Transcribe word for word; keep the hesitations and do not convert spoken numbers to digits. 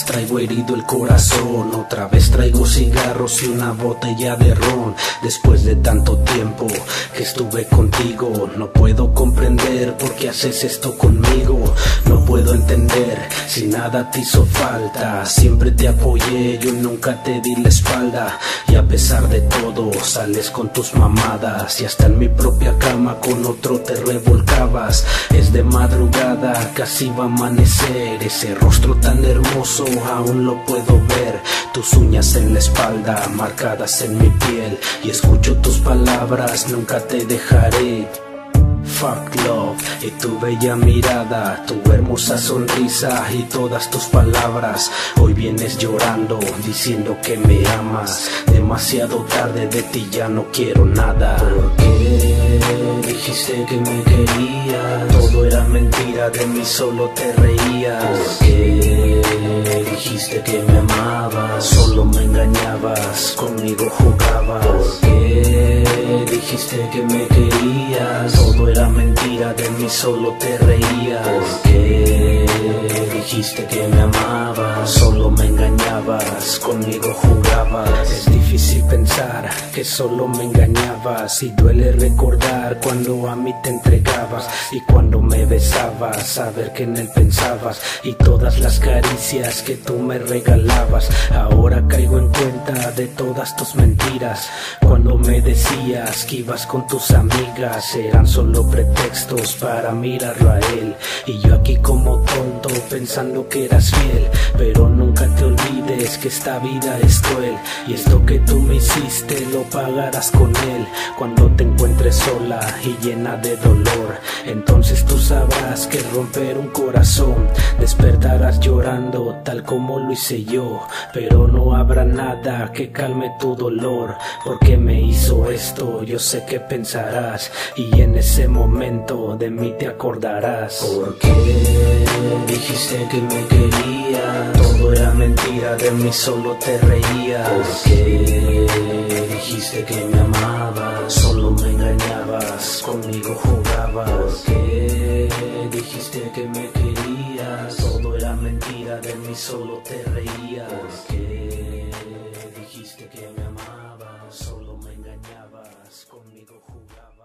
traigo herido el corazón. Otra vez traigo cigarros y una botella de ron. Después de tanto tiempo que estuve contigo, no puedo comprender por qué haces esto conmigo. No puedo entender si nada te hizo falta. Siempre te apoyé, yo nunca te di la espalda. Y a pesar de todo sales con tus mamadas, y hasta en mi propia cama con otro te revolcabas. Es de madrugada, casi va a amanecer. Ese rostro tan hermoso aún lo puedo ver. Tus uñas en la espalda, marcadas en mi piel. Y escucho tus palabras, nunca te dejaré. Fuck love, y tu bella mirada, tu hermosa sonrisa y todas tus palabras. Hoy vienes llorando, diciendo que me amas. Demasiado tarde, de ti ya no quiero nada. ¿Por qué dijiste que me querías? Todo era mentira, de mí solo te reías. ¿Por qué dijiste que me amabas? Solo me engañabas, conmigo jugabas. ¿Por qué dijiste que me querías? Todo era mentira, de mí solo te reías. ¿Por qué dijiste que me amabas? Solo me engañabas, conmigo jugabas. Es difícil pensar que solo me engañabas, y duele recordar cuando a mí te entregabas. Y cuando me besabas, saber que en él pensabas, y todas las caricias que tú me regalabas. Ahora caigo en cuenta de todas tus mentiras. Cuando me decías que ibas con tus amigas, eran solo pretextos para mirarlo a él. Y yo aquí como tonto pensando que eras fiel. Pero nunca te olvides que esta vida es cruel, y esto que tú me hiciste lo pagarás con él. Cuando te encuentres sola y llena de dolor, entonces tú sabrás que romper un corazón. Despertarás llorando tal como lo hice yo, pero no habrá nada que calme tu dolor. Porque me hizo esto, yo sé que pensarás, y en ese momento de mí te acordarás. ¿Por qué dijiste que me querías? Todo era mentira, de mí solo te reías. ¿Por qué dijiste que me amabas? Solo me engañabas, conmigo jugabas. ¿Por qué dijiste que me querías? Todo era mentira, de mí solo te reías. ¿Por qué dijiste que me amabas? Solo me engañabas, conmigo jugabas.